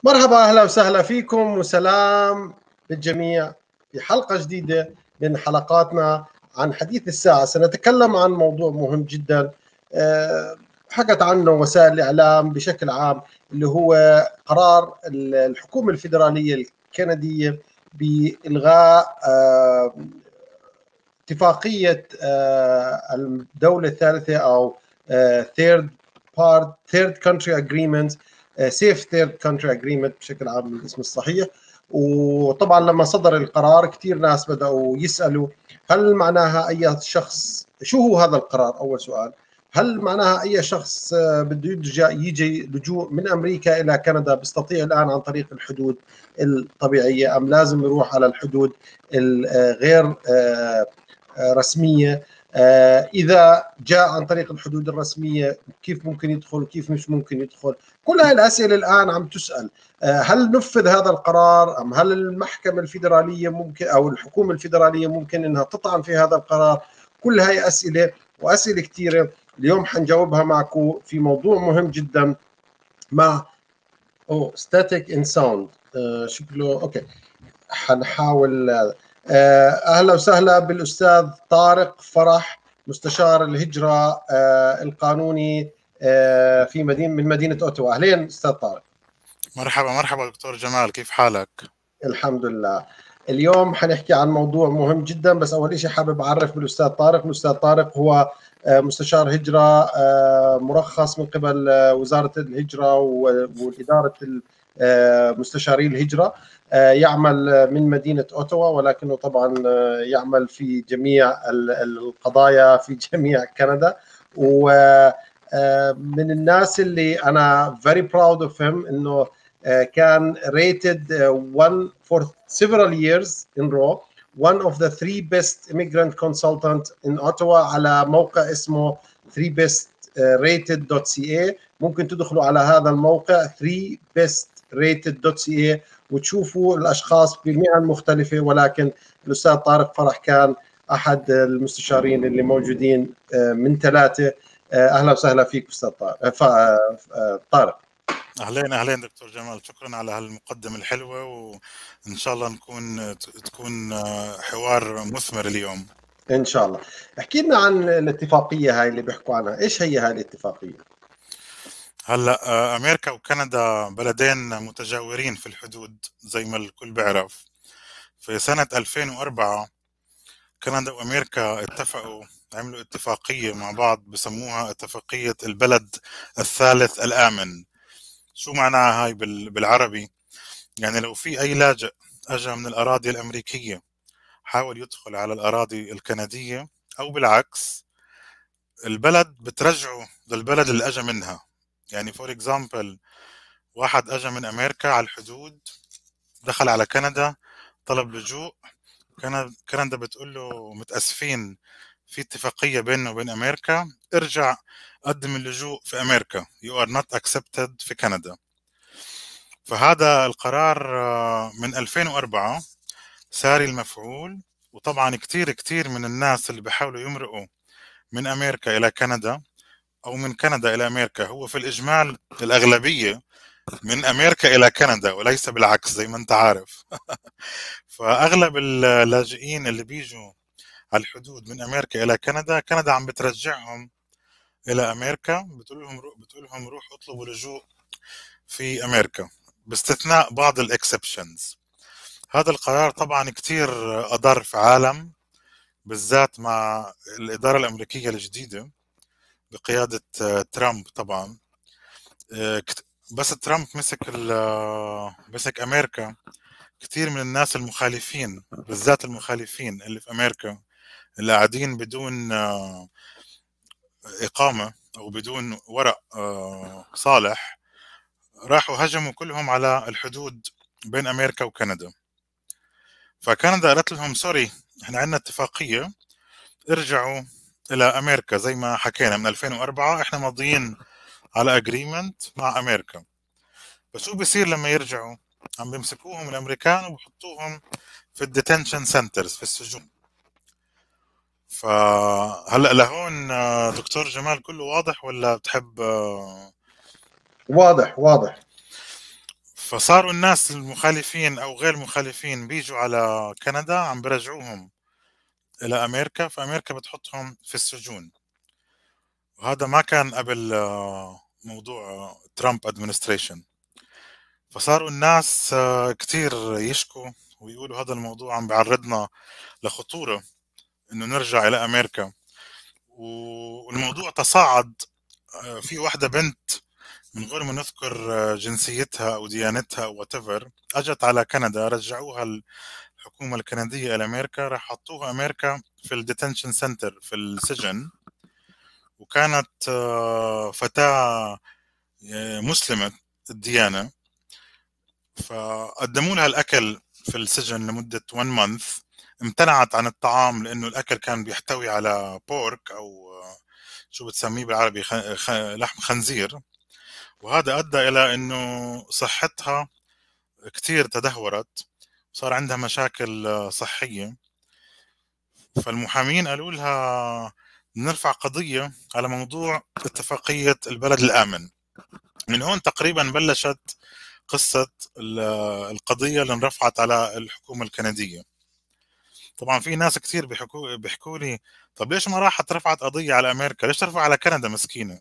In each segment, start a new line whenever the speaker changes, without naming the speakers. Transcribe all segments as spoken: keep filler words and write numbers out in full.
مرحبا، أهلا وسهلا فيكم وسلام للجميع في حلقة جديدة من حلقاتنا عن حديث الساعة. سنتكلم عن موضوع مهم جدا حكت عنه وسائل الإعلام بشكل عام، اللي هو قرار الحكومة الفيدرالية الكندية بإلغاء اتفاقية الدولة الثالثة أو third part third country agreement safe third country agreement بشكل عام الاسم الصحيح. وطبعا لما صدر القرار كثير ناس بدأوا يسألوا هل معناها أي شخص، شو هو هذا القرار؟ أول سؤال، هل معناها أي شخص بده يجي لجوء من أمريكا إلى كندا بيستطيع الآن عن طريق الحدود الطبيعية، أم لازم يروح على الحدود الغير رسمية؟ إذا جاء عن طريق الحدود الرسمية كيف ممكن يدخل وكيف مش ممكن يدخل؟ كل هاي الأسئلة الآن عم تسأل. هل نفذ هذا القرار أم هل المحكمة الفيدرالية ممكن أو الحكومة الفيدرالية ممكن أنها تطعن في هذا القرار؟ كل هاي أسئلة وأسئلة كثيرة اليوم حنجاوبها معكم في موضوع مهم جدا مع أو static in sound. أه شكله أوكي، حنحاول. أهلا وسهلا بالأستاذ طارق فرح، مستشار الهجرة القانوني في مدينة من مدينة أوتوا. أهلين أستاذ طارق.
مرحبا مرحبا دكتور جمال، كيف حالك؟
الحمد لله. اليوم حنحكي عن موضوع مهم جدا، بس أول شيء حابب أعرف بالأستاذ طارق. الأستاذ طارق هو مستشار هجرة مرخص من قبل وزارة الهجرة وإدارة مستشاري الهجرة، يعمل من مدينة أوتوا، ولكنه طبعا يعمل في جميع القضايا في جميع كندا. ومن الناس اللي أنا very proud of him إنه كان rated one for several years in row one of the three best immigrant consultant in Ottawa على موقع اسمه three best rated dot c a. ممكن تدخلوا على هذا الموقع three best rated dot c a وتشوفوا الأشخاص بمهن مختلفة، ولكن الأستاذ طارق فرح كان أحد المستشارين اللي موجودين من ثلاثة. أهلا وسهلا فيك أستاذ طارق.
أهلين أهلين دكتور جمال، شكرا على هالمقدمة الحلوة، وإن شاء الله نكون تكون حوار مثمر اليوم
إن شاء الله. احكي لنا عن الاتفاقية هاي اللي بيحكوا عنها، إيش هي هاي الاتفاقية؟
هلا أمريكا وكندا بلدين متجاورين في الحدود زي ما الكل بيعرف. في سنة ألفين وأربعة كندا وأمريكا اتفقوا عملوا اتفاقية مع بعض بسموها اتفاقية البلد الثالث الآمن. شو معناها هاي بالعربي؟ يعني لو في أي لاجئ أجا من الأراضي الأمريكية حاول يدخل على الأراضي الكندية أو بالعكس، البلد بترجعه للبلد اللي أجا منها. يعني فور إكزامبل، واحد أجا من أمريكا على الحدود دخل على كندا طلب لجوء، كندا بتقول له متأسفين في اتفاقية بيننا وبين أمريكا، ارجع قدم اللجوء في أمريكا، you are not accepted في كندا. فهذا القرار من ألفين وأربعة ساري المفعول، وطبعا كتير كتير من الناس اللي بيحاولوا يمرقوا من أمريكا إلى كندا أو من كندا إلى أمريكا، هو في الإجمال الأغلبية من أمريكا إلى كندا وليس بالعكس زي ما أنت عارف. فأغلب اللاجئين اللي بيجوا على الحدود من أمريكا إلى كندا، كندا عم بترجعهم إلى أمريكا، بتقول لهم بتقول لهم روحوا اطلبوا لجوء في أمريكا باستثناء بعض الإكسبشنز. هذا القرار طبعا كتير أضر في عالم، بالذات مع الإدارة الأمريكية الجديدة بقيادة ترامب. طبعا بس ترامب مسك مسك أمريكا، كتير من الناس المخالفين، بالذات المخالفين اللي في أمريكا اللي قاعدين بدون إقامة أو بدون ورق صالح، راحوا هجموا كلهم على الحدود بين أمريكا وكندا. فكندا قالت لهم سوري، احنا عندنا اتفاقية، ارجعوا إلى أمريكا. زي ما حكينا من ألفين وأربعة احنا ماضيين على أجريمنت مع أمريكا، بس شو بيصير لما يرجعوا؟ عم بيمسكوهم الأمريكان وبحطوهم في الديتنشن سنترز، في السجون. فهلأ لهون دكتور جمال كله واضح ولا بتحب؟
واضح واضح.
فصاروا الناس المخالفين او غير المخالفين بيجوا على كندا عم برجعوهم الى امريكا، فامريكا بتحطهم في السجون. وهذا ما كان قبل آه، موضوع آه، ترامب ادمنستريشن. فصاروا الناس آه، كتير يشكوا ويقولوا هذا الموضوع عم بيعرضنا لخطورة انه نرجع الى امريكا. والموضوع تصاعد. آه، في واحدة بنت من غير ما نذكر آه، جنسيتها او ديانتها او whatever اجت على كندا، رجعوها الحكومة الكندية الى امريكا، راح حطوها امريكا في الديتنشن سنتر في السجن. وكانت آه، فتاة آه، مسلمة الديانة، فقدموا لها الأكل في السجن لمدة one month. امتنعت عن الطعام لأنه الأكل كان بيحتوي على بورك أو آه، شو بتسميه بالعربي، خ... خ... لحم خنزير. وهذا أدى إلى أنه صحتها كتير تدهورت، صار عندها مشاكل آه، صحية. فالمحامين قالوا لها نرفع قضية على موضوع اتفاقية البلد الآمن. من هون تقريبا بلشت قصة القضية اللي انرفعت على الحكومة الكندية. طبعا في ناس كثير بيحكوا بيحكوا لي طب ليش ما راحت رفعت قضية على أمريكا، ليش ترفع على كندا مسكينة؟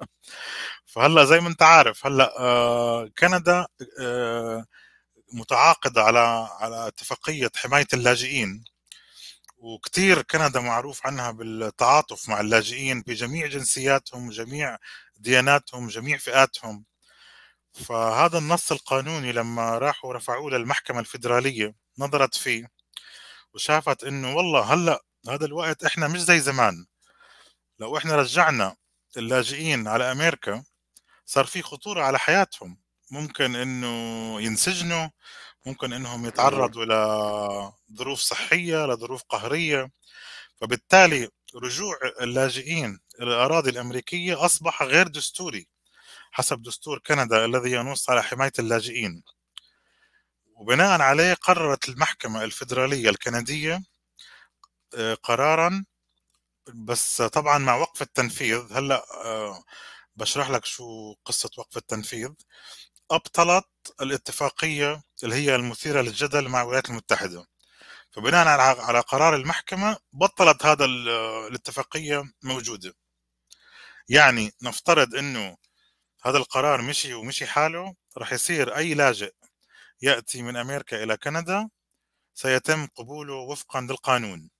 فهلا زي ما انت عارف هلا آه كندا آه متعاقدة على على اتفاقية حماية اللاجئين، وكتير كندا معروف عنها بالتعاطف مع اللاجئين بجميع جنسياتهم، جميع دياناتهم، جميع فئاتهم. فهذا النص القانوني لما راحوا رفعوه للمحكمة الفيدرالية نظرت فيه وشافت انه والله هلا هذا الوقت احنا مش زي زمان. لو احنا رجعنا اللاجئين على امريكا صار في خطورة على حياتهم، ممكن انه ينسجنوا، ممكن انهم يتعرضوا لظروف صحية، لظروف قهرية. فبالتالي رجوع اللاجئين الى الاراضي الامريكية اصبح غير دستوري حسب دستور كندا الذي ينص على حماية اللاجئين. وبناء عليه قررت المحكمة الفيدرالية الكندية آه، قرارا، بس طبعا مع وقف التنفيذ. هلا آه، بشرح لك شو قصة وقف التنفيذ. أبطلت الاتفاقية اللي هي المثيرة للجدل مع الولايات المتحدة. فبناء على على قرار المحكمة بطلت هذا الاتفاقية موجودة. يعني نفترض انه هذا القرار مشي ومشي حاله، راح يصير اي لاجئ يأتي من امريكا الى كندا سيتم قبوله وفقا للقانون.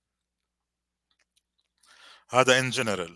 هذا ان جنرال.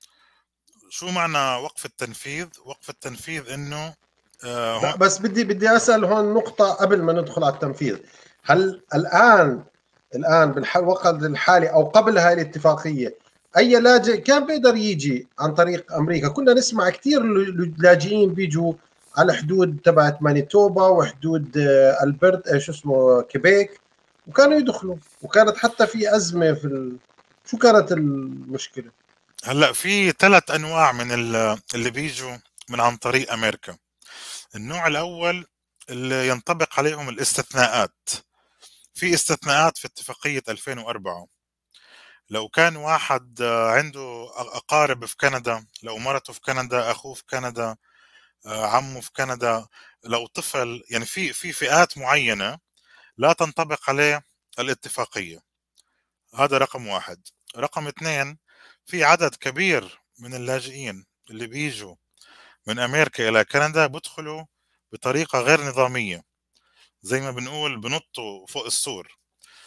شو معنى وقف التنفيذ؟ وقف التنفيذ انه آه هون
بس بدي بدي اسال هون نقطه قبل ما ندخل على التنفيذ. هل الان الان بالوقت الحالي او قبل هاي الاتفاقيه اي لاجئ كان بيقدر يجي عن طريق امريكا؟ كنا نسمع كثير لاجئين بيجوا على حدود تبعت مانيتوبا وحدود آه، البرت آه، شو اسمه كيبيك، وكانوا يدخلوا، وكانت حتى في ازمه في ال... شو كانت المشكله؟
هلا في ثلاث انواع من اللي بيجوا من عن طريق امريكا. النوع الاول اللي ينطبق عليهم الاستثناءات. في استثناءات في اتفاقية ألفين وأربعة. لو كان واحد عنده أقارب في كندا، لو مرته في كندا، أخوه في كندا، عمه في كندا، لو طفل، يعني في في فئات معينة لا تنطبق عليه الاتفاقية. هذا رقم واحد. رقم اثنين، في عدد كبير من اللاجئين اللي بيجوا من أمريكا إلى كندا بدخلوا بطريقة غير نظامية، زي ما بنقول بنطوا فوق السور.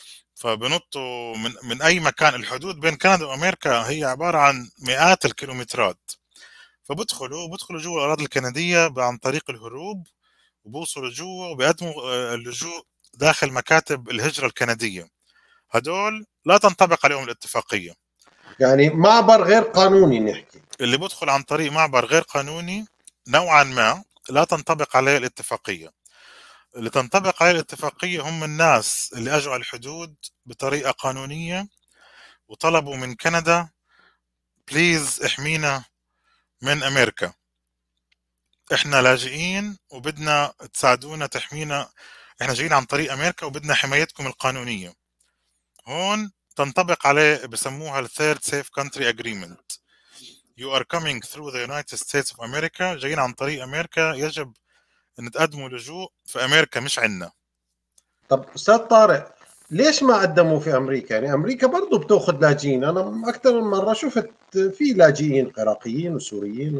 فبنطوا من من اي مكان. الحدود بين كندا وامريكا هي عباره عن مئات الكيلومترات. فبدخلوا بدخلوا جوا الاراضي الكنديه عن طريق الهروب، وبوصلوا جوا وبيقدموا آه، اللجوء داخل مكاتب الهجره الكنديه. هدول لا تنطبق عليهم الاتفاقيه.
يعني معبر غير قانوني نحكي.
اللي بدخل عن طريق معبر غير قانوني نوعا ما لا تنطبق عليه الاتفاقيه. اللي تنطبق عليه الاتفاقيه هم الناس اللي اجوا على الحدود بطريقه قانونيه وطلبوا من كندا بليز احمينا من امريكا، احنا لاجئين وبدنا تساعدونا تحمينا، احنا جايين عن طريق امريكا وبدنا حمايتكم القانونية. هون تنطبق عليه بسموها ال Third Safe Country Agreement. You are coming through the United States of America. جايين عن طريق امريكا، يجب ان تقدموا لجوء في امريكا مش عندنا.
طب استاذ طارق، ليش ما قدموا في امريكا؟ يعني امريكا برضه بتاخذ لاجئين، انا اكثر من مره شفت في لاجئين عراقيين وسوريين.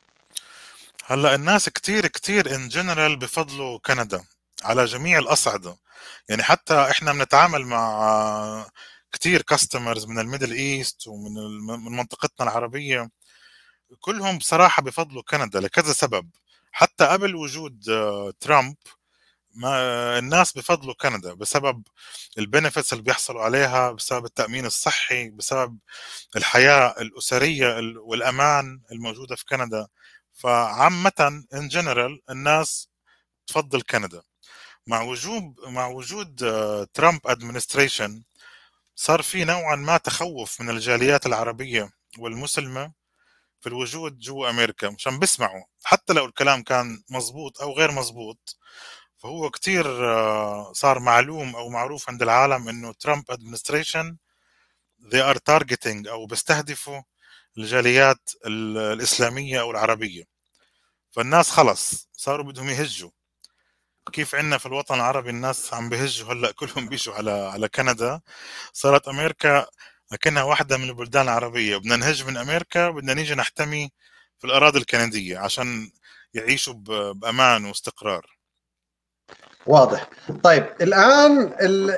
هلا الناس كتير كتير ان جنرال بفضلوا كندا على جميع الاصعده. يعني حتى احنا بنتعامل مع كتير كاستمرز من الميدل ايست ومن الم- من منطقتنا العربيه، كلهم بصراحه بفضلوا كندا لكذا سبب. حتى قبل وجود آه، ترامب، ما الناس بفضلوا كندا بسبب البنفيتس اللي بيحصلوا عليها، بسبب التأمين الصحي، بسبب الحياة الأسرية ال- والأمان الموجودة في كندا. فعامة in general الناس تفضل كندا. مع وجود مع وجود آه، ترامب ادمنستريشن صار في نوعا ما تخوف من الجاليات العربية والمسلمة في الوجود جوا أمريكا، مشان بيسمعوا حتى لو الكلام كان مزبوط أو غير مزبوط. فهو كتير آه، صار معلوم أو معروف عند العالم إنه ترامب ادمنستريشن they are targeting أو بيستهدفوا الجاليات ال- الإسلامية أو العربية. فالناس خلص صاروا بدهم يهجوا. كيف عندنا في الوطن العربي الناس عم بهجوا هلا كلهم بيجوا على على كندا، صارت أمريكا لكنها واحدة من البلدان العربية. بدنا نهج من أمريكا، بدنا نيجي نحتمي في الأراضي الكندية عشان يعيشوا ب- بأمان واستقرار.
واضح. طيب الان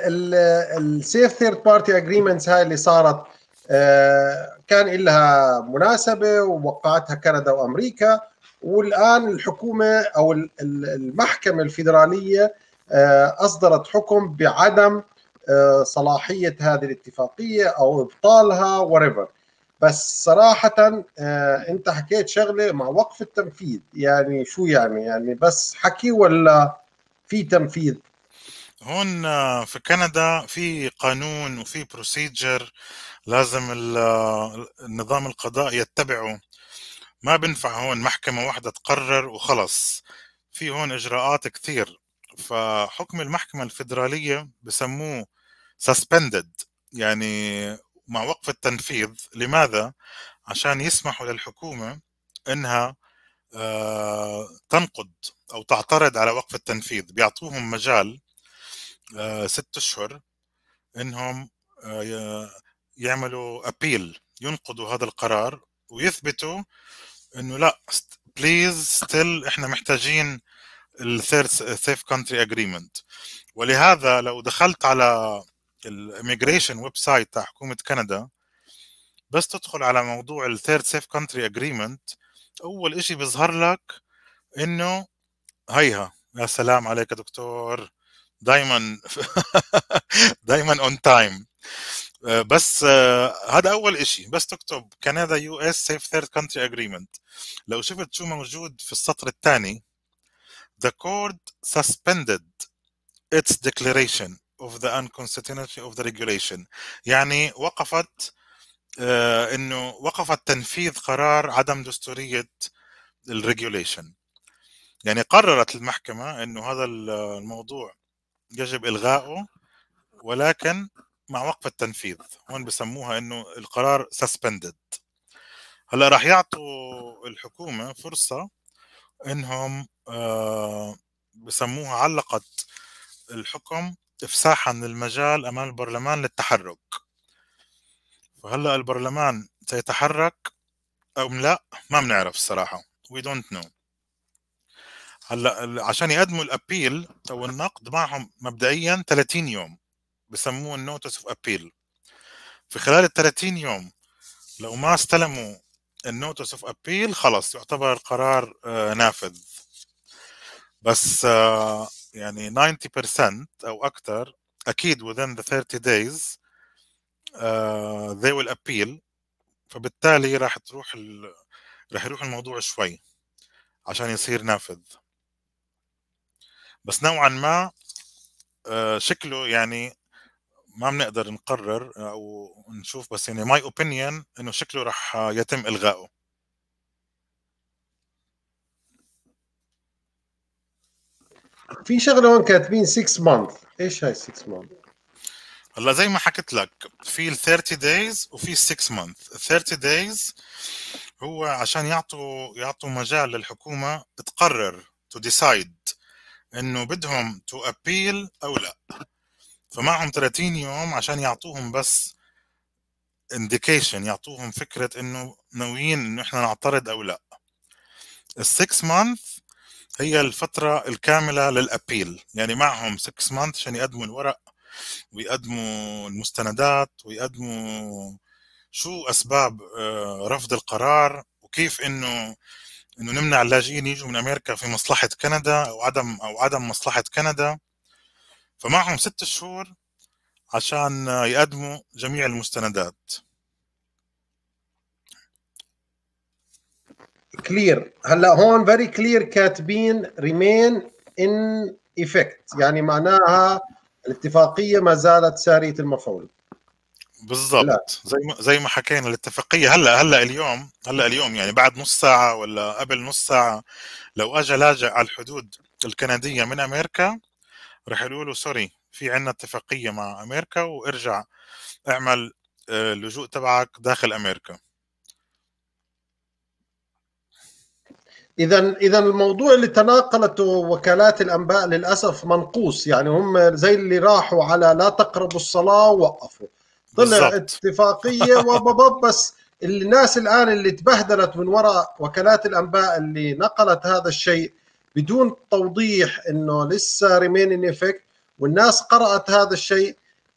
السيف ثيرد بارتي اجريمنتس هاي اللي صارت، آه، كان لها مناسبه ووقعتها كندا وامريكا، والان الحكومه او ال- ال- المحكمه الفيدراليه آه، اصدرت حكم بعدم آه، صلاحيه هذه الاتفاقيه او ابطالها whatever. بس صراحة آه، أنت حكيت شغلة مع وقف التنفيذ، يعني شو يعني؟ يعني بس حكي ولا في تنفيذ؟
هون آه، في كندا في قانون وفي بروسيجر لازم ال- آه، النظام القضائي يتبعه. ما بنفع هون محكمة واحدة تقرر وخلص، في هون إجراءات كثير. فحكم المحكمة الفيدرالية بسموه suspended، يعني مع وقف التنفيذ. لماذا؟ عشان يسمحوا للحكومة إنها آه، تنقض أو تعترض على وقف التنفيذ. بيعطوهم مجال آه، ست أشهر إنهم آه، ي- يعملوا أبيل، ينقضوا هذا القرار ويثبتوا انه لا بليز ستيل احنا محتاجين الثيرد سيف كونتري اجريمنت. ولهذا لو دخلت على الاميجريشن ويب سايت تاع حكومه كندا، بس تدخل على موضوع الثيرد سيف كونتري اجريمنت، اول اشي بيظهر لك انه هيها. يا سلام عليك يا دكتور، دايما دايما اون تايم. بس آه، هذا اول اشي. بس تكتب كندا يو اس سيف ثيرد كونتري اجريمنت، لو شفت شو موجود في السطر الثاني: The court suspended its declaration of the unconstitutionality of the regulation. يعني وقفت آه انه وقفت تنفيذ قرار عدم دستورية الريجوليشن. يعني قررت المحكمة انه هذا الموضوع يجب الغائه، ولكن مع وقف التنفيذ. هون بسموها انه القرار suspended. هلا راح يعطوا الحكومة فرصة انهم آه بسموها علقت الحكم إفساحا للمجال أمام البرلمان للتحرك. فهلأ البرلمان سيتحرك أو لا ما بنعرف الصراحة. we don't know. هلأ ال- عشان يقدموا الأبيل أو النقد معهم مبدئيا ثلاثين يوم، بسموه النوتس اوف أبيل. في خلال ال ثلاثين يوم لو ما استلموا النوتس اوف أبيل خلص يعتبر القرار آه، نافذ. بس آه، يعني تسعين بالمية أو أكثر أكيد within the thirty days uh, they will appeal. فبالتالي راح تروح ال... راح يروح الموضوع شوي عشان يصير نافذ. بس نوعا ما آه، شكله يعني ما بنقدر نقرر او نشوف، بس يعني ماي اوبينيون انه شكله راح يتم الغائه.
في شغله هون كاتبين ستة مانث، ايش هاي ستة مانث؟
هلا زي ما حكيت لك في ال ثلاثين days وفي ال ستة months. ال ثلاثين days هو عشان يعطوا يعطوا مجال للحكومة تقرر to decide انه بدهم to appeal او لا. فمعهم ثلاثين يوم عشان يعطوهم بس indication، يعطوهم فكرة انه ناويين انه احنا نعترض او لا. السكس مانث هي الفترة الكاملة للأبيل، يعني معهم سكس مانث عشان يقدموا الورق ويقدموا المستندات ويقدموا شو أسباب رفض القرار، وكيف إنه إنه نمنع اللاجئين يجوا من أمريكا في مصلحة كندا أو عدم أو عدم مصلحة كندا. فمعهم ست شهور عشان يقدموا جميع المستندات.
كلير. هلا هون فيري كلير كاتبين remain in effect، يعني معناها الاتفاقية ما زالت سارية المفعول.
بالضبط، زي ما زي ما حكينا الاتفاقية. هلا هلا اليوم هلا اليوم يعني بعد نص ساعة ولا قبل نص ساعة لو اجى لاجئ على الحدود الكندية من امريكا رح يقولوا له سوري، في عنا اتفاقية مع امريكا وارجع اعمل اللجوء تبعك داخل امريكا.
اذا اذا الموضوع اللي تناقلته وكالات الانباء للاسف منقوص، يعني هم زي اللي راحوا على لا تقربوا الصلاه ووقفوا، طلع
بالزبط.
اتفاقيه وبابا. بس الناس الان اللي تبهدلت من وراء وكالات الانباء اللي نقلت هذا الشيء بدون توضيح انه لسه ريمين ان افكت، والناس قرات هذا الشيء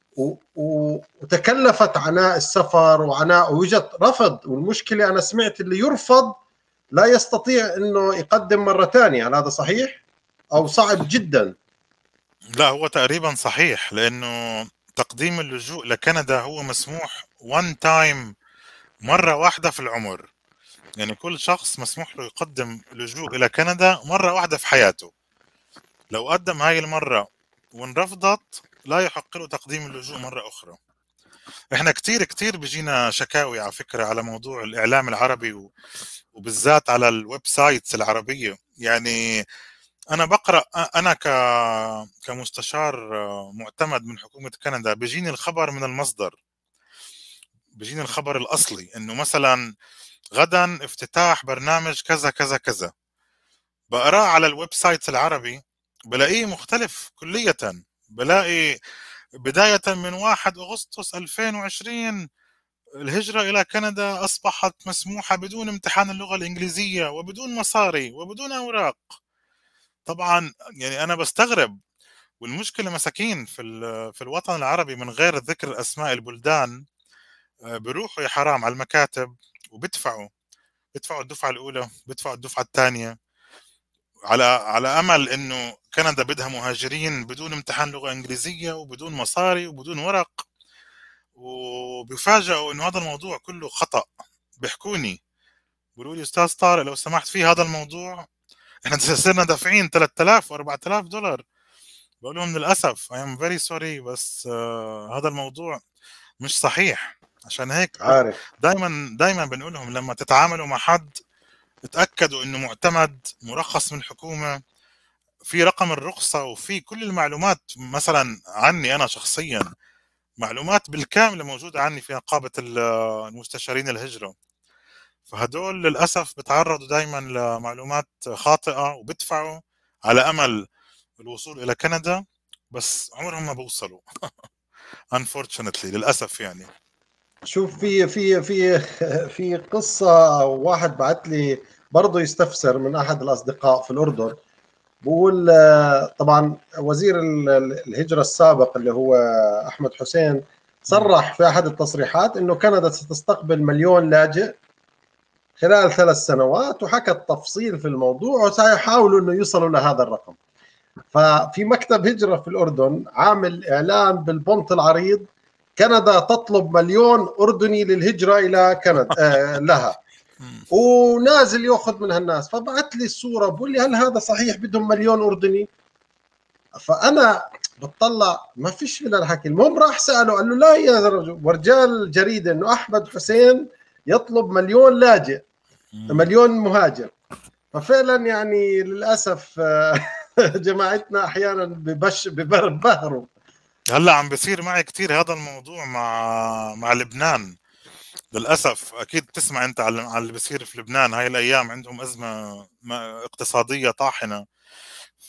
وتكلفت عناء السفر وعناء وجدت رفض. والمشكله انا سمعت اللي يرفض لا يستطيع انه يقدم مره ثانيه، هل هذا صحيح او صعب جدا؟
لا هو تقريبا صحيح، لانه تقديم اللجوء لكندا هو مسموح وان تايم، مره واحده في العمر. يعني كل شخص مسموح له يقدم لجوء الى كندا مره واحده في حياته. لو قدم هاي المره وانرفضت لا يحق له تقديم اللجوء مره اخرى. احنا كتير كتير بيجينا شكاوي على فكره على موضوع الاعلام العربي وبالذات على الويب سايتس العربيه. يعني انا بقرا، انا ك كمستشار معتمد من حكومه كندا بيجيني الخبر من المصدر، بيجيني الخبر الاصلي انه مثلا غدا افتتاح برنامج كذا كذا كذا. بقراه على الويب سايت العربي بلاقيه مختلف كلية. بلاقي بداية من واحد أغسطس ألفين وعشرين الهجرة إلى كندا أصبحت مسموحة بدون امتحان اللغة الإنجليزية وبدون مصاري وبدون أوراق. طبعا يعني أنا بستغرب. والمشكلة مساكين في في الوطن العربي من غير ذكر أسماء البلدان بيروحوا يا حرام على المكاتب وبدفعوا بدفعوا الدفعة الأولى، بدفعوا الدفعة الثانية على على أمل إنه كندا بدها مهاجرين بدون امتحان لغة إنجليزية وبدون مصاري وبدون ورق، وبيفاجئوا إنه هذا الموضوع كله خطأ. بيحكوني بيقولوا لي أستاذ طارق لو سمحت في هذا الموضوع إحنا صرنا دافعين ثلاثة آلاف وأربعة آلاف دولار. بقول لهم للأسف I am very sorry بس آه هذا الموضوع مش صحيح. عشان هيك
عارف
دايما دايما بنقول لهم لما تتعاملوا مع حد اتأكدوا انه معتمد مرخص من الحكومة، في رقم الرخصة وفي كل المعلومات. مثلا عني انا شخصيا معلومات بالكامل موجودة عني في نقابة المستشارين الهجرة. فهدول للأسف بتعرضوا دايما لمعلومات خاطئة وبدفعوا على أمل الوصول إلى كندا بس عمرهم ما بوصلوا unfortunately للأسف. يعني
شوف في في في في قصه، واحد بعت لي برضه يستفسر من احد الاصدقاء في الاردن، بقول طبعا وزير الهجره السابق اللي هو احمد حسين صرح في احد التصريحات انه كندا ستستقبل مليون لاجئ خلال ثلاث سنوات، وحكى التفصيل في الموضوع وسيحاولوا انه يوصلوا لهذا الرقم. ففي مكتب هجره في الاردن عامل اعلان بالبنط العريض: كندا تطلب مليون اردني للهجره الى كندا آه لها، ونازل ياخذ من هالناس. فبعت لي الصوره بقول لي هل هذا صحيح بدهم مليون اردني؟ فانا بتطلع ما فيش من الحكي. المهم راح ساله قال له لا يا رجل، ورجال الجريده انه احمد حسين يطلب مليون لاجئ مليون مهاجر. ففعلا يعني للاسف جماعتنا احيانا ببش ببهروا.
هلا عم بصير معي كتير هذا الموضوع مع مع لبنان للأسف. أكيد تسمع أنت على اللي بيصير في لبنان هاي الأيام، عندهم أزمة اقتصادية طاحنة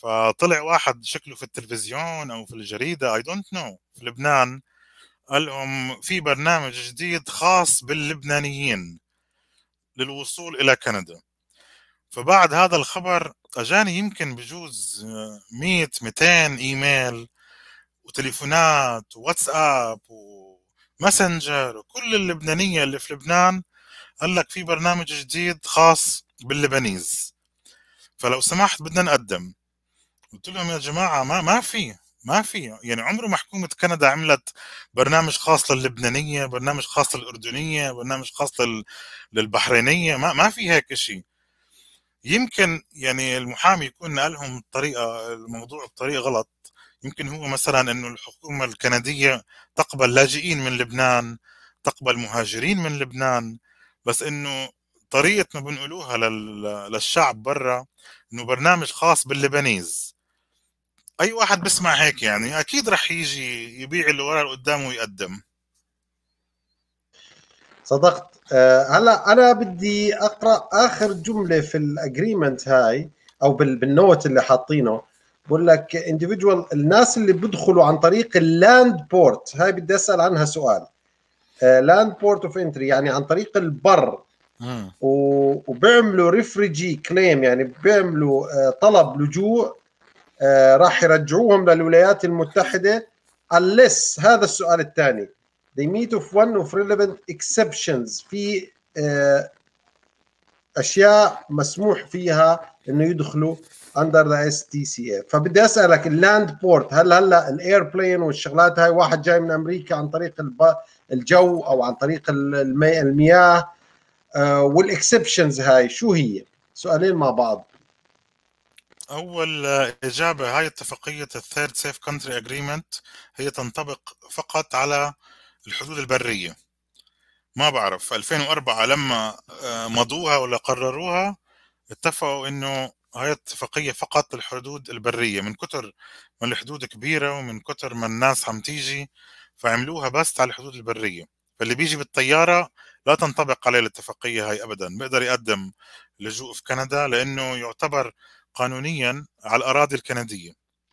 فطلع واحد شكله في التلفزيون او في الجريده اي دونت نو في لبنان، قال لهم في برنامج جديد خاص باللبنانيين للوصول الى كندا. فبعد هذا الخبر اجاني يمكن بجوز مية ميتين ايميل وتليفونات وواتساب وماسنجر وكل اللبنانيه اللي في لبنان، قال لك في برنامج جديد خاص باللبنيز، فلو سمحت بدنا نقدم. قلت لهم يا جماعه ما ما في ما في يعني عمره ما حكومه كندا عملت برنامج خاص للبنانيه، برنامج خاص للاردنيه، برنامج خاص لل... للبحرينيه، ما ما في هيك شيء. يمكن يعني المحامي يكون قال لهم الطريقه الموضوع بطريقه غلط، يمكن هو مثلا انه الحكومه الكنديه تقبل لاجئين من لبنان، تقبل مهاجرين من لبنان، بس انه طريقه ما بنقولوها لل... للشعب برا انه برنامج خاص باللبنيز. اي واحد بسمع هيك يعني اكيد رح يجي يبيع اللي ورا اللي قدامه ويقدم.
صدقت. آه، هلا انا بدي اقرا اخر جمله في الاجريمنت هاي او بال- بالنوت اللي حاطينه. بقول لك individual الناس اللي بيدخلوا عن طريق اللاند بورت، هاي بدي اسال عنها سؤال. لاند بورت اوف انتري يعني عن طريق البر،
مم.
و- وبيعملوا ريفريجي كليم، يعني بيعملوا آه، طلب لجوء، آه، راح يرجعوهم للولايات المتحدة unless. هذا السؤال الثاني. they meet of one of relevant exceptions، في آه، أشياء مسموح فيها إنه يدخلوا under the إس تي سي إيه. فبدي أسألك اللاند بورت، هل هلا الايربلين والشغلات هاي واحد جاي من أمريكا عن طريق الجو أو عن طريق المي المياه، آه، والاكسبشنز هاي شو هي؟ سؤالين مع بعض.
اول اجابه، هاي اتفاقيه الثيرد سيف كونتري اجريمنت هي تنطبق فقط على الحدود البريه. ما بعرف في ألفين وأربعة لما آه، مضوها ولا قرروها اتفقوا انه هاي اتفاقية فقط للحدود البرية، من كتر ما الحدود كبيرة ومن كتر ما الناس عم تيجي فعملوها بس على الحدود البرية. فاللي بيجي بالطيارة لا تنطبق عليه الاتفاقية هاي ابدا، بيقدر يقدم لجوء في كندا لانه يعتبر قانونيا على الاراضي الكندية.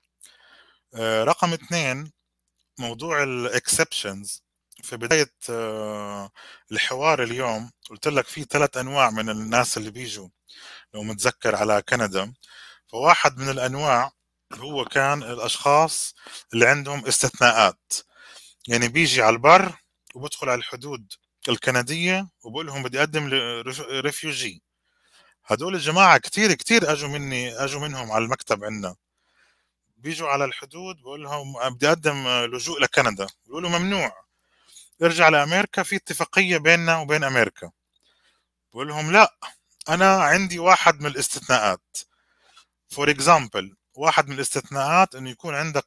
آه، رقم اثنين، موضوع الاكسبشنز. في بداية آه، الحوار اليوم قلت لك في ثلاث أنواع من الناس اللي بيجوا لو متذكر على كندا. فواحد من الأنواع هو كان الأشخاص اللي عندهم استثناءات، يعني بيجي على البر وبدخل على الحدود الكندية وبقول لهم بدي أقدم ريفيوجي. هدول الجماعة كتير كتير أجوا مني أجوا منهم على المكتب عندنا، بيجوا على الحدود بقول لهم بدي أقدم لجوء لكندا، بيقولوا ممنوع، ارجع لأمريكا، في اتفاقية بيننا وبين أمريكا. بقول لهم لا، أنا عندي واحد من الاستثناءات. فور اكزامبل، واحد من الاستثناءات انه يكون عندك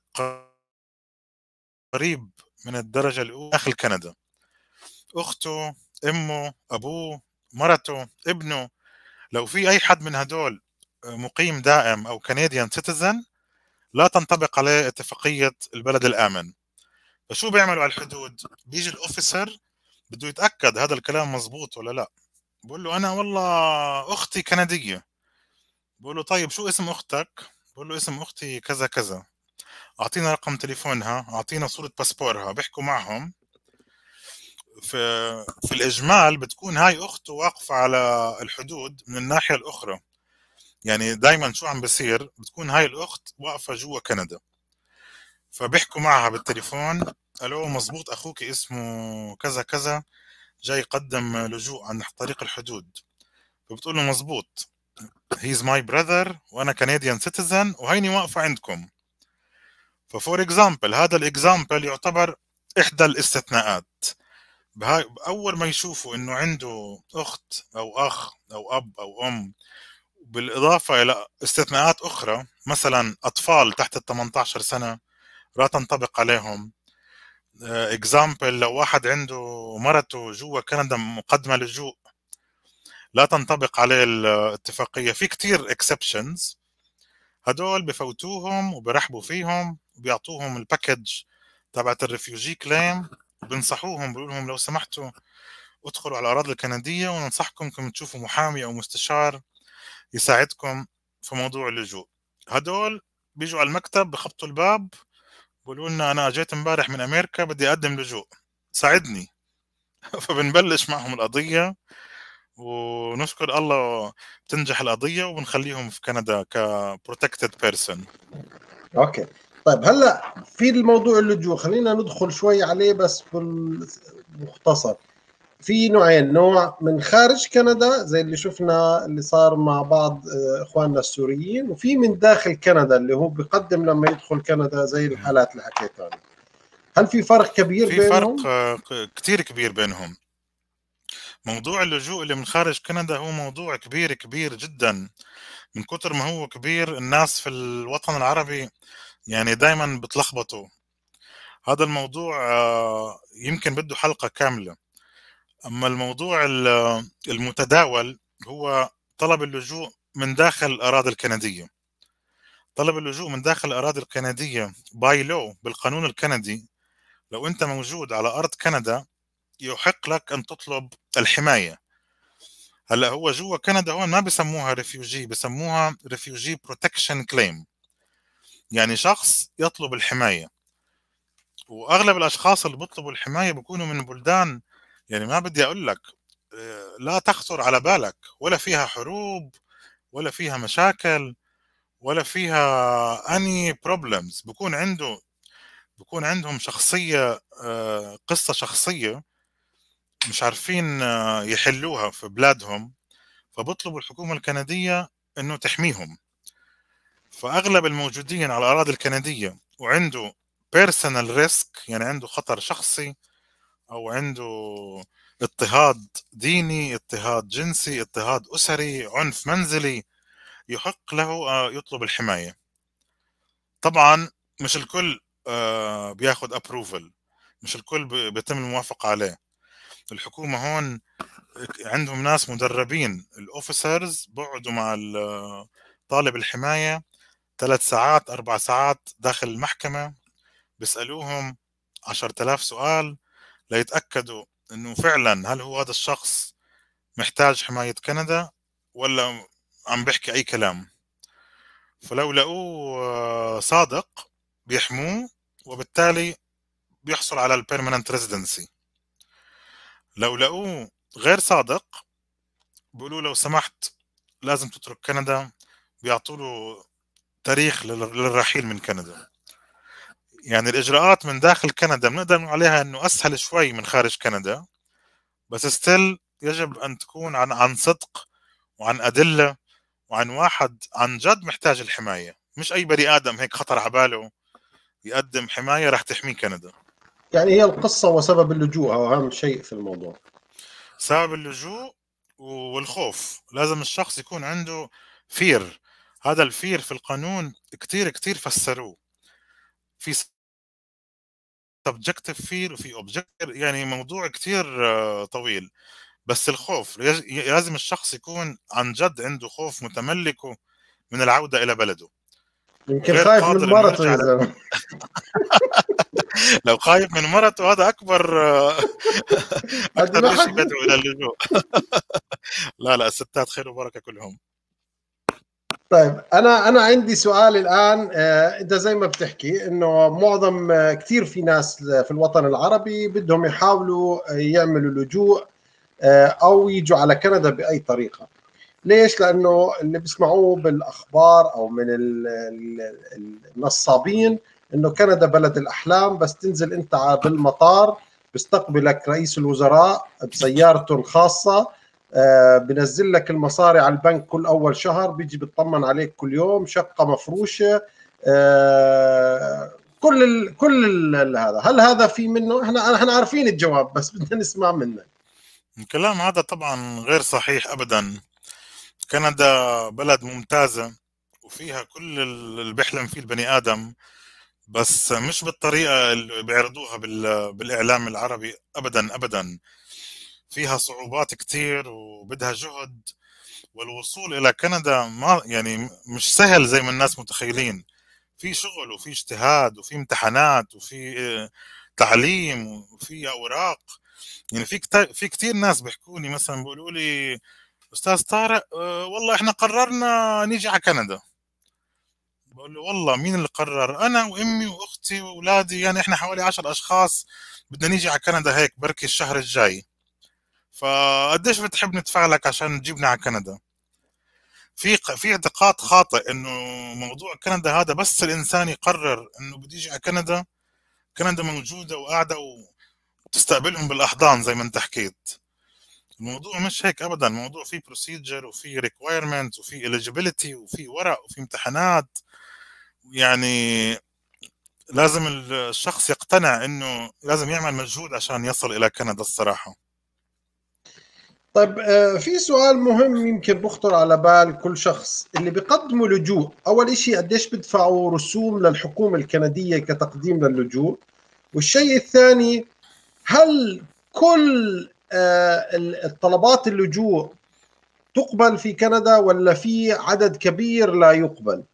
قريب من الدرجة الأولى داخل كندا، أخته، أمه، أبوه، مرته، ابنه. لو في أي حد من هدول مقيم دائم أو كنديان سيتيزن لا تنطبق عليه اتفاقية البلد الآمن. فشو بيعملوا على الحدود؟ بيجي الأوفيسر بده يتأكد هذا الكلام مزبوط ولا لا. بقول له أنا والله أختي كندية. بقول له طيب شو اسم أختك؟ بقول له اسم أختي كذا كذا، أعطينا رقم تليفونها، أعطينا صورة باسبورها، بيحكوا معهم. في في الإجمال بتكون هاي أخته واقفة على الحدود من الناحية الأخرى، يعني دايما شو عم بصير بتكون هاي الأخت واقفة جوا كندا، فبيحكوا معها بالتليفون، ألو مزبوط أخوك اسمه كذا كذا جاي يقدم لجوء عن طريق الحدود. فبتقول له مزبوط، هيز ماي براذر وأنا كنديان سيتيزن وهيني واقفة عندكم. ففور اكزامبل هذا الاكزامبل يعتبر إحدى الاستثناءات. بهاي اول ما يشوفوا انه عنده اخت او اخ او اب او ام، بالاضافه الى استثناءات اخرى مثلا اطفال تحت ال ثمانية عشر سنه لا تنطبق عليهم. اكزامبل لو واحد عنده مرته جوا كندا مقدمه للجوء لا تنطبق عليه الاتفاقيه. في كتير اكسبشنز، هدول بفوتوهم وبرحبوا فيهم وبيعطوهم الباكج تبعت الريفيوجي كليم، وبنصحوهم بيقولوا لهم لو سمحتوا ادخلوا على الأراضي الكندية وننصحكم انكم تشوفوا محامي أو مستشار يساعدكم في موضوع اللجوء. هدول بيجوا على المكتب بخبطوا الباب بيقولوا لنا انا جيت امبارح من امريكا بدي اقدم لجوء ساعدني. فبنبلش معهم القضيه ونشكر الله بتنجح القضيه وبنخليهم في كندا كبروتكتد بيرسون.
اوكي طيب هلا في الموضوع اللجوء خلينا ندخل شوي عليه بس بالمختصر. في نوعين، نوع من خارج كندا زي اللي شفنا اللي صار مع بعض اخواننا السوريين، وفي من داخل كندا اللي هو بيقدم لما يدخل كندا زي الحالات اللي حكيتها. هل في فرق كبير
في فرق
بينهم؟
كتير كبير بينهم. موضوع اللجوء اللي من خارج كندا هو موضوع كبير كبير جدا. من كتر ما هو كبير الناس في الوطن العربي يعني دايما بتلخبطوا. هذا الموضوع يمكن بده حلقة كاملة. أما الموضوع المتداول هو طلب اللجوء من داخل الأراضي الكندية. طلب اللجوء من داخل الأراضي الكندية باي لو بالقانون الكندي، لو أنت موجود على أرض كندا يحق لك أن تطلب الحماية. هلا هو جوا كندا هون ما بسموها ريفيوجي، بسموها ريفيوجي بروتكشن كليم، يعني شخص يطلب الحماية. واغلب الاشخاص اللي بيطلبوا الحماية بيكونوا من بلدان يعني ما بدي اقول لك لا تخطر على بالك، ولا فيها حروب ولا فيها مشاكل ولا فيها اني بروبلمز. بكون عنده بكون عندهم شخصية قصة شخصية مش عارفين يحلوها في بلادهم، فبطلبوا الحكومة الكندية انه تحميهم. فاغلب الموجودين على الاراضي الكندية وعنده بيرسونال ريسك، يعني عنده خطر شخصي او عنده اضطهاد ديني، اضطهاد جنسي، اضطهاد اسري، عنف منزلي، يحق له يطلب الحماية. طبعا مش الكل بياخد ابروفل، مش الكل بيتم الموافقة عليه. الحكومة هون عندهم ناس مدربين، الاوفيسرز بقعدوا مع طالب الحماية ثلاث ساعات أربع ساعات داخل المحكمة، بيسألوهم عشرة آلاف سؤال ليتأكدوا إنه فعلا هل هو هذا الشخص محتاج حماية كندا ولا عم بيحكي أي كلام. فلو لقوه صادق بيحموه وبالتالي بيحصل على البيرمننت ريزيدنسي. لو لقوه غير صادق بيقولوا لو سمحت لازم تترك كندا، بيعطوا له تاريخ للرحيل من كندا. يعني الإجراءات من داخل كندا بنقدر نقول عليها إنه أسهل شوي من خارج كندا، بس ستيل يجب أن تكون عن عن صدق وعن أدلة وعن واحد عن جد محتاج الحماية، مش أي بني آدم هيك خطر على باله يقدم حماية راح تحميه كندا.
يعني هي القصة وسبب اللجوء هو أهم شيء في الموضوع.
سبب اللجوء والخوف، لازم الشخص يكون عنده فير. هذا الفير في القانون كتير كتير فسروه، في subjective fear وفي objective، يعني موضوع كتير طويل. بس الخوف لازم الشخص يكون عن جد عنده خوف متملكه من العودة إلى بلده،
يمكن
غير
خايف من
قادر إنه
مرته
يرجع
يا
ل...
زلمة.
لو خايف من مرته هذا أكبر
هذه
أكثر
ما
إشي
حد.
بدعو إلى اللجوء. لا لا الستات خير وبركة كلهم.
طيب انا انا عندي سؤال الان. آه، انت زي ما بتحكي انه معظم آه، كثير في ناس في الوطن العربي بدهم يحاولوا يعملوا لجوء آه، او يجوا على كندا باي طريقه. ليش؟ لانه اللي بيسمعوه بالاخبار او من ال- ال- النصابين انه كندا بلد الاحلام، بس تنزل انت بالمطار بيستقبلك رئيس الوزراء بسيارته الخاصه، آه، بنزل لك المصاري على البنك كل اول شهر، بيجي بيطمن عليك كل يوم، شقه مفروشه، آه، كل ال كل ال هذا. هل هذا في منه؟ احنا احنا عارفين الجواب بس بدنا نسمع منك.
الكلام هذا طبعا غير صحيح أبدا. كندا بلد ممتازة وفيها كل اللي بيحلم فيه البني آدم، بس مش بالطريقة اللي بيعرضوها بالإعلام العربي أبدا أبدا. فيها صعوبات كتير وبدها جهد، والوصول إلى كندا ما يعني مش سهل زي ما الناس متخيلين. في شغل وفي اجتهاد وفي امتحانات وفي تعليم وفي أوراق. يعني في كتير في كتير ناس بيحكوني مثلا بيقولوا لي أستاذ طارق والله إحنا قررنا نيجي على كندا، بقول له والله مين اللي قرر؟ انا وامي واختي واولادي، يعني احنا حوالي عشر اشخاص بدنا نيجي على كندا هيك بركي الشهر الجاي، فقديش بتحب ندفع لك عشان تجيبنا على كندا؟ في ق- في اعتقاد خاطئ انه موضوع كندا هذا بس الانسان يقرر انه بده يجي على كندا، كندا موجوده وقاعده وتستقبلهم بالاحضان زي ما انت حكيت. الموضوع مش هيك ابدا، الموضوع فيه بروسيجر وفي ريكوايرمنت وفي eligibility وفي ورق وفي امتحانات. يعني لازم الشخص يقتنع انه لازم يعمل مجهود عشان يصل الى كندا الصراحه.
طيب آه، في سؤال مهم يمكن بخطر على بال كل شخص اللي بيقدموا لجوء. أول شيء قديش بدفعوا رسوم للحكومة الكندية كتقديم للجوء؟ والشيء الثاني، هل كل آه، الطلبات اللجوء تقبل في كندا ولا في عدد كبير لا يقبل؟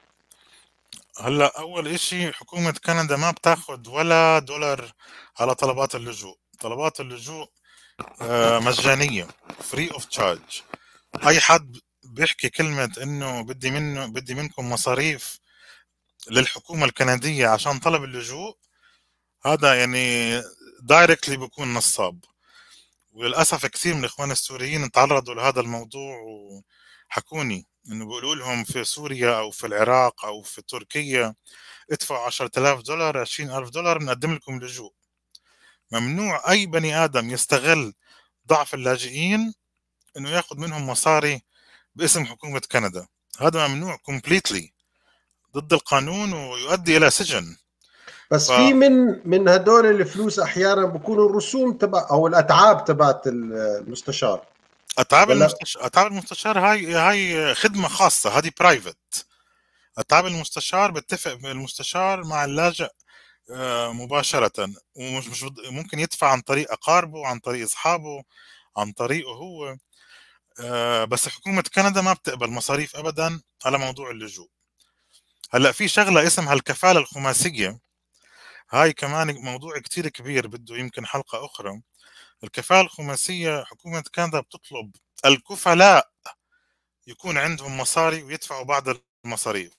هلا اول اشي حكومه كندا ما بتاخد ولا دولار على طلبات اللجوء. طلبات اللجوء آه، مجانيه، فري اوف تشارج. اي حد بيحكي كلمه انه بدي منه بدي منكم مصاريف للحكومه الكنديه عشان طلب اللجوء، هذا يعني دايركتلي بيكون نصاب. وللاسف كثير من الاخوان السوريين تعرضوا لهذا الموضوع وحكوني انه بيقولوا لهم في سوريا او في العراق او في تركيا ادفعوا عشرة آلاف دولار عشرين ألف دولار بنقدم لكم لجوء. ممنوع اي بني ادم يستغل ضعف اللاجئين انه ياخذ منهم مصاري باسم حكومة كندا. هذا ممنوع كومبليتلي، ضد القانون ويؤدي الى سجن.
بس في من من هدول الفلوس احيانا بكونوا الرسوم تبع او الاتعاب تبعت المستشار.
اتعاب
ولا
المستشار اتعاب المستشار هاي هاي خدمة خاصة، هذه برايفت. اتعاب المستشار بتفق المستشار مع اللاجئ آه، مباشرة، ومش مش ممكن يدفع عن طريق اقاربه، عن طريق اصحابه، عن طريقه هو. آه، بس حكومة كندا ما بتقبل مصاريف ابدا على موضوع اللجوء. هلا في شغلة اسمها الكفالة الخماسية، هاي كمان موضوع كتير كبير بده يمكن حلقة اخرى. الكفالة الخماسية حكومة كندا بتطلب الكفلاء يكون عندهم مصاري ويدفعوا بعض المصاريف،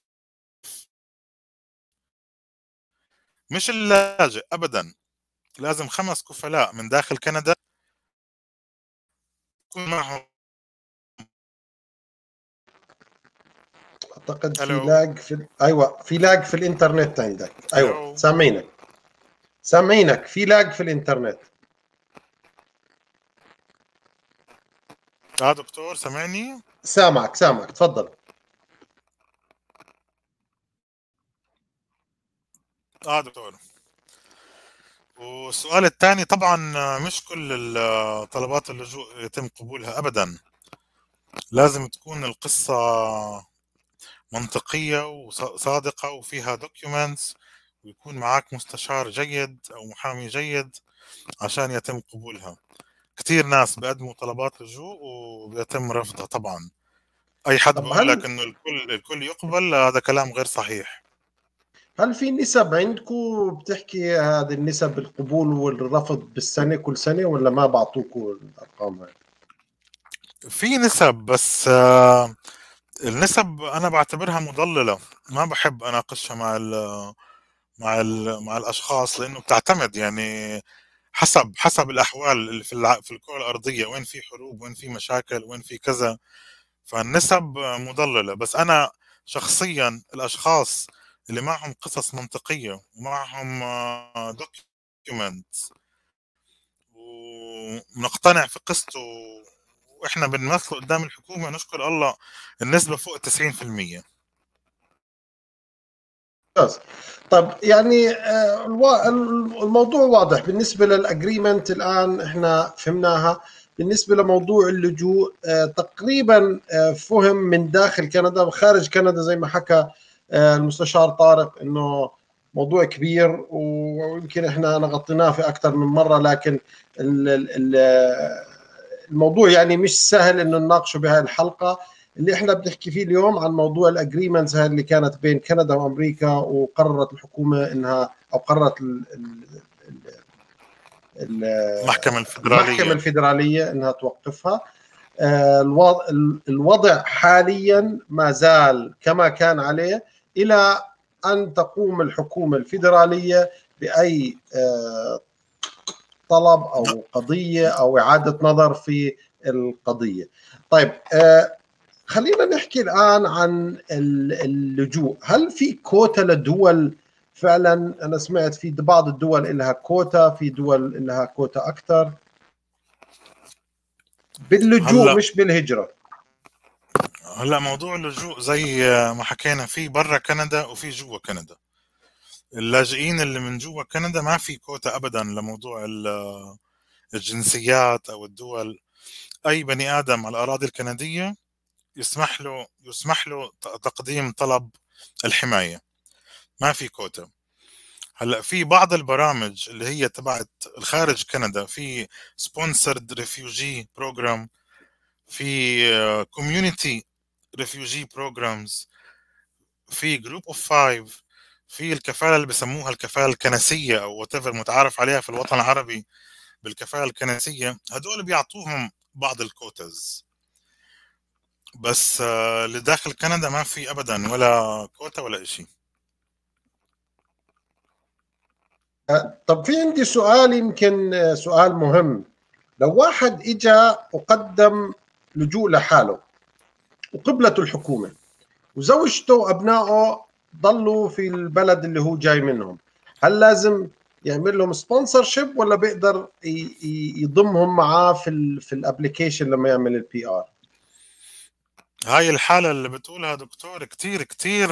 مش اللاجئ ابدا. لازم خمس كفلاء من داخل كندا يكون معهم.
اعتقد في
الو
لاج في ال- ايوه في لاج في الانترنت عندك. ايوه
الو
سامعينك، سامعينك في لاج في الانترنت.
اه دكتور سامعني؟
سامعك سامعك تفضل.
اه دكتور. والسؤال الثاني طبعا، مش كل ال- طلبات اللجوء يتم قبولها ابدا. لازم تكون القصة منطقية وصادقة وفيها دوكيومنتس، ويكون معك مستشار جيد او محامي جيد عشان يتم قبولها. كتير ناس بيقدموا طلبات لجوء وبيتم رفضها طبعا. اي حد
طب
بيقول لك
هل
انه الكل الكل يقبل، هذا كلام غير صحيح.
هل في نسب عندكم بتحكي هذه النسب القبول والرفض بالسنه كل سنه ولا ما بعطوكوا الارقام هاي؟
في نسب، بس آه، النسب انا بعتبرها مضللة، ما بحب اناقشها مع ال مع ال مع الاشخاص، لانه بتعتمد يعني حسب حسب الاحوال اللي في الع- في الكرة الارضية، وين في حروب، وين في مشاكل، وين في كذا. فالنسب مضللة. بس انا شخصيا الاشخاص اللي معهم قصص منطقية ومعهم دوكيومنت ونقتنع في قصته واحنا بنمثله قدام الحكومة، نشكر الله النسبة فوق تسعين في المية.
ممتاز. طب يعني آه، الوا- الموضوع واضح بالنسبة للأجريمنت. الآن إحنا فهمناها. بالنسبة لموضوع اللجوء آه، تقريبا آه، فهم من داخل كندا وخارج كندا زي ما حكى آه، المستشار طارق إنه موضوع كبير، ويمكن إحنا غطيناه في أكثر من مرة. لكن ال- ال- الموضوع يعني مش سهل إنه نناقشه بهذه الحلقة. اللي احنا بنحكي فيه اليوم عن موضوع الاجريمنتس هاي اللي كانت بين كندا وامريكا، وقررت الحكومه انها او قررت ال ال
المحكمة
المحكمه
الفيدرالية.
الفيدراليه انها توقفها. الوضع الوضع حاليا ما زال كما كان عليه، إلى أن تقوم الحكومة الفيدرالية بأي طلب أو قضية أو إعادة نظر في القضية. طيب خلينا نحكي الآن عن اللجوء. هل في كوتا للدول فعلا؟ أنا سمعت في بعض الدول لها كوتا، في دول لها كوتا أكثر باللجوء
هلا
مش بالهجرة.
هلا موضوع اللجوء زي ما حكينا، في برا كندا وفي جوا كندا. اللاجئين اللي من جوا كندا ما في كوتا ابدا لموضوع الجنسيات او الدول. اي بني ادم على الاراضي الكنديه يسمح له يسمح له تقديم طلب الحمايه، ما في كوتا. هلا في بعض البرامج اللي هي تبعت الخارج كندا، في سبونسرد ريفيوجي بروجرام، في كوميونيتي ريفيوجي بروجرامز، في جروب اوف فايف، في الكفاله اللي بسموها الكفاله الكنسيه او وات متعارف عليها في الوطن العربي بالكفاله الكنسيه. هدول بيعطوهم بعض الكوتاز، بس لداخل كندا ما في ابدا ولا كوتا ولا شيء.
طب في عندي سؤال، يمكن سؤال مهم. لو واحد اجى وقدم لجوء لحاله وقبلته الحكومة وزوجته وابنائه ضلوا في البلد اللي هو جاي منهم، هل لازم يعمل لهم سبونسر شيب ولا بيقدر يضمهم معاه في ال في الابلكيشن لما يعمل البي ار؟
هاي الحالة اللي بتقولها دكتور كتير كتير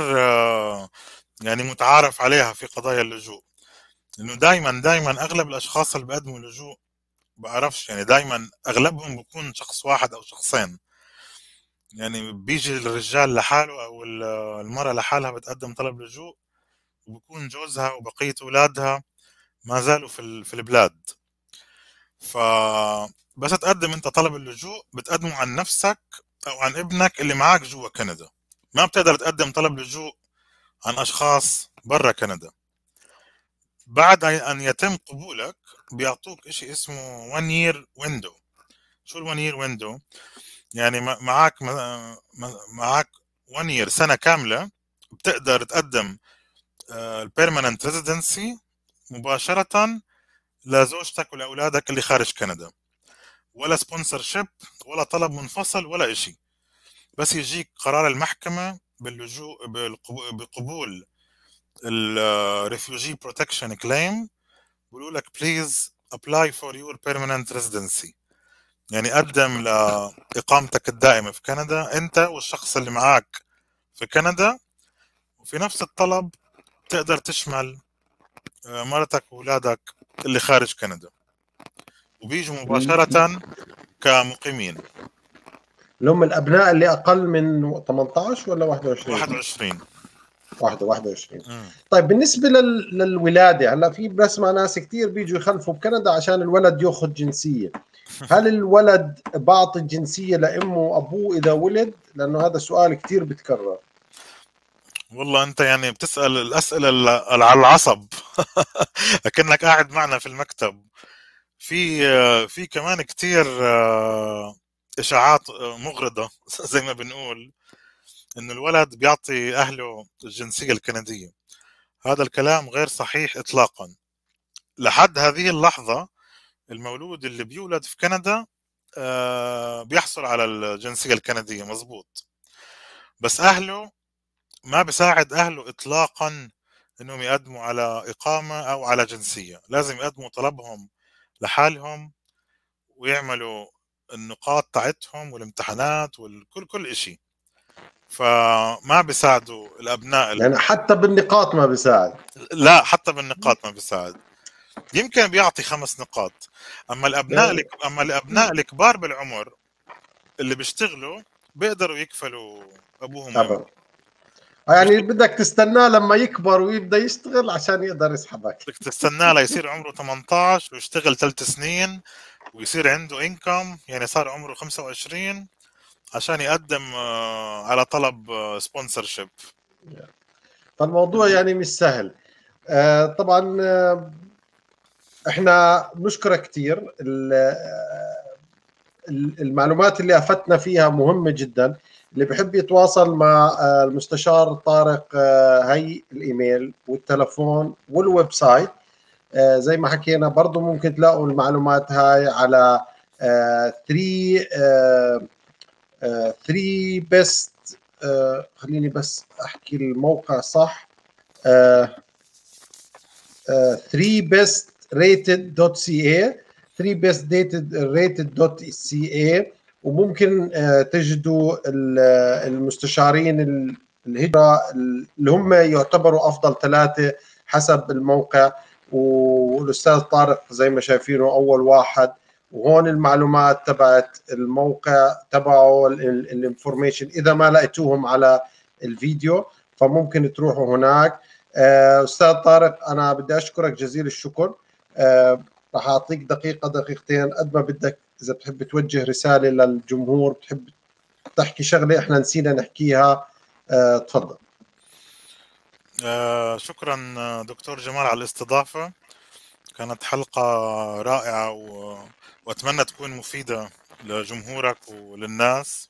يعني متعارف عليها في قضايا اللجوء، انه دايما دايما اغلب الاشخاص اللي بيقدموا لجوء بعرفش، يعني دايما اغلبهم بيكون شخص واحد او شخصين. يعني بيجي الرجال لحاله او المرأة لحالها بتقدم طلب لجوء، وبكون جوزها وبقية اولادها ما زالوا في في البلاد. ف بس تقدم انت طلب اللجوء بتقدمه عن نفسك او عن ابنك اللي معك جوا كندا، ما بتقدر تقدم طلب لجوء عن اشخاص برا كندا. بعد ان يتم قبولك بيعطوك اشي اسمه one year window. شو ال one year window؟ يعني معك معك one year، سنة كاملة بتقدر تقدم البيرمننت ريزيدنسي مباشرة لزوجتك ولأولادك اللي خارج كندا، ولا سبونسر شيب ولا طلب منفصل ولا اشي. بس يجيك قرار المحكمة باللجوء بقبول الريفيوجي بروتكشن كليم، بيقولوا لك بليز ابلاي فور يور بيرمننت ريزيدنسي، يعني قدم لإقامتك الدائمة في كندا أنت والشخص اللي معك في كندا، وفي نفس الطلب تقدر تشمل مرتك وأولادك اللي خارج كندا، وبيجوا مباشرة كمقيمين.
اللي هم الأبناء اللي أقل من ثمانية عشر ولا واحد وعشرين؟
واحد وعشرين.
واحد وعشرين. طيب بالنسبة لل... للولادة، هلا في بسمع ناس كثير بيجوا يخلفوا بكندا عشان الولد ياخذ جنسية. هل الولد بعطي الجنسية لأمه وأبوه إذا ولد؟ لأنه هذا سؤال كثير بتكرر.
والله أنت يعني بتسأل الأسئلة على العصب أكنك قاعد معنا في المكتب. في في كمان كثير إشاعات مغرضة زي ما بنقول إنه الولد بيعطي أهله الجنسية الكندية. هذا الكلام غير صحيح إطلاقا. لحد هذه اللحظة المولود اللي بيولد في كندا بيحصل على الجنسية الكندية مزبوط، بس أهله ما بساعد أهله إطلاقا إنهم يقدموا على إقامة أو على جنسية. لازم يقدموا طلبهم لحالهم ويعملوا النقاط تاعتهم والامتحانات والكل كل إشي، فما بيساعدوا الأبناء.
يعني حتى بالنقاط ما بيساعد؟
لا حتى بالنقاط ما بيساعد، يمكن بيعطي خمس نقاط. أما الأبناء يعني... أما الأبناء الكبار بالعمر اللي بيشتغلوا بيقدروا يكفلوا أبوهم وأمهم.
يعني بدك تستناه لما يكبر ويبدأ يشتغل عشان يقدر يسحبك.
بدك تستناه ليصير عمره ثمانية عشر ويشتغل ثلاث سنين ويصير عنده انكم، يعني صار عمره خمسة وعشرين عشان يقدم على طلب سبونسر شيب.
فالموضوع يعني مش سهل. طبعا احنا بنشكرك كثير. المعلومات اللي أفدنا فيها مهمة جدا. اللي بحب يتواصل مع المستشار طارق هي الإيميل والتلفون والويب سايت زي ما حكينا. برضو ممكن تلاقوا المعلومات هاي على ثري ثري بيست. خليني بس أحكي الموقع صح. ثري بيست ريتد دوت سي اي ثري بيست ريتد دوت سي اي. وممكن تجدوا المستشارين الهجرة اللي هم يعتبروا أفضل ثلاثة حسب الموقع. والأستاذ طارق زي ما شايفينه أول واحد. وهون المعلومات تبعت الموقع تبعه الانفورميشن إذا ما لقيتوهم على الفيديو فممكن تروحوا هناك. أستاذ طارق أنا بدي أشكرك جزيل الشكر. راح أعطيك دقيقة دقيقتين قد ما بدك إذا بتحب توجه رسالة للجمهور، بتحب تحكي شغلة إحنا نسينا نحكيها. أه، تفضل.
آه شكرا دكتور جمال على الاستضافة، كانت حلقة رائعة و... وأتمنى تكون مفيدة لجمهورك وللناس.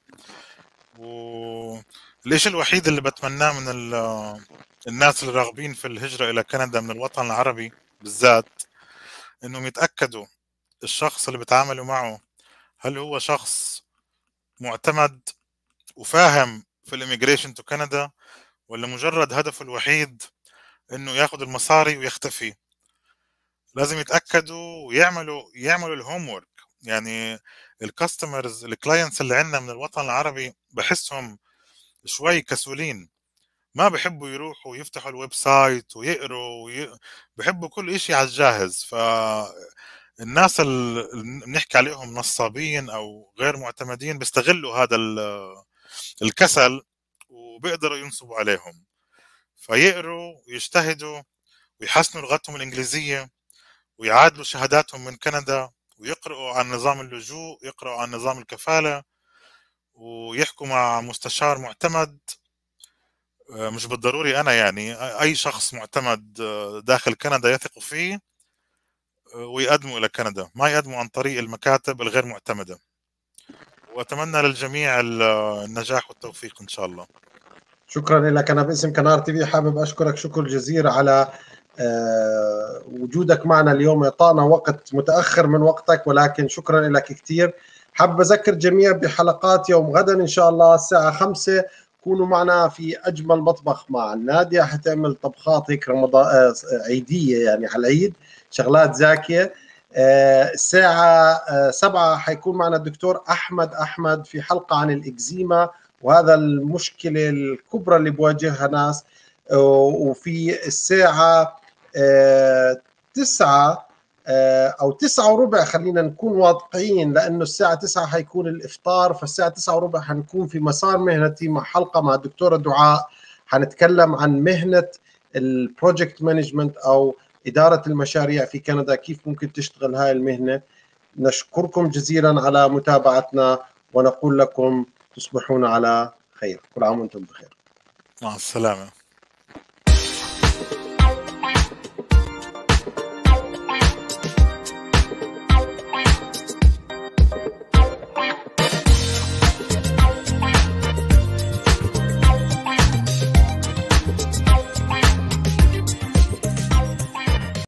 والإشي الوحيد اللي بتمناه من ال... الناس اللي راغبين في الهجرة إلى كندا من الوطن العربي بالذات إنهم يتأكدوا الشخص اللي بيتعاملوا معه هل هو شخص معتمد وفاهم في الإميجريشن تو كندا، ولا مجرد هدفه الوحيد إنه ياخد المصاري ويختفي. لازم يتأكدوا ويعملوا يعملوا الهوم ورك. يعني الكاستمرز الكلاينتس اللي عندنا من الوطن العربي بحسهم شوي كسولين، ما بحبوا يروحوا يفتحوا الويب سايت ويقروا وي... بحبوا كل إشي على الجاهز. فالناس اللي بنحكي عليهم نصابين أو غير معتمدين بيستغلوا هذا الكسل وبيقدروا ينصبوا عليهم. فيقروا ويجتهدوا ويحسنوا لغتهم الإنجليزية ويعادلوا شهاداتهم من كندا ويقرأوا عن نظام اللجوء، يقرأوا عن نظام الكفالة، ويحكوا مع مستشار معتمد. مش بالضروري أنا، يعني أي شخص معتمد داخل كندا يثقوا فيه ويقدموا إلى كندا، ما يقدموا عن طريق المكاتب الغير معتمدة. وأتمنى للجميع النجاح والتوفيق إن شاء الله.
شكرا لك. أنا باسم كنار تي في حابب أشكرك شكر جزيل على وجودك معنا اليوم. إعطانا وقت متأخر من وقتك ولكن شكرا لك كثير. حابب أذكر جميع بحلقات يوم غدا إن شاء الله الساعة خمسة كونوا معنا في أجمل مطبخ مع نادية، حتعمل طبخات هيك رمضان عيدية يعني على العيد، شغلات زاكية. الساعة سبعة حيكون معنا الدكتور أحمد أحمد في حلقة عن الإكزيما وهذا المشكلة الكبرى اللي بواجهها ناس. وفي الساعة تسعة أو تسعة وربع خلينا نكون واضحين لأنه الساعة تسعة حيكون الإفطار، فالساعة تسعة وربع حنكون في مسار مهنتي مع حلقة مع الدكتورة دعاء، حنتكلم عن مهنة البروجكت مانجمنت أو إدارة المشاريع في كندا، كيف ممكن تشتغل هاي المهنة. نشكركم جزيلا على متابعتنا ونقول لكم تصبحون على خير. كل عام وانتم بخير.
مع السلامة.